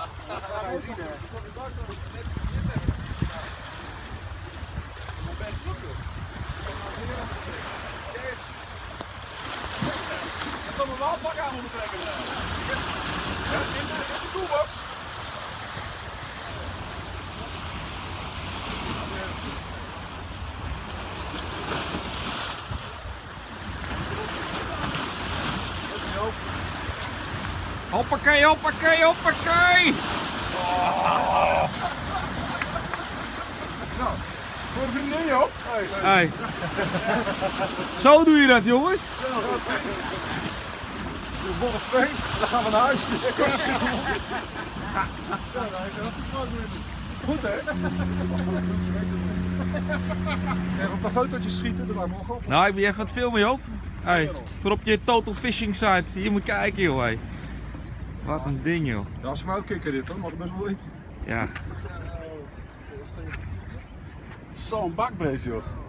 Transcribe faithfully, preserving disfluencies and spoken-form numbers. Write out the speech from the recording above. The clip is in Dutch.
Ik kan me wel een pak aan moeten trekken. Ja, in de toolbox. Hoppakee, hoppakee, hoppakee! Oh. Nou, voor de vriendin, joh. Hey. Hey. Zo doe je dat, jongens. De bocht twee, dan gaan we naar huis. Goed, hè? Even een paar fotootjes schieten, dat lijkt me wel goed. Nou, ik ben even aan het filmen, Joop. Hey, voor op je Total Fishing site. Hier moet je kijken, joh. Hey. Wat een ding, joh. Ja, als we ook kikken dit, hoor, mag ik best wel weten. Ja. Zo'n bakbeest, joh.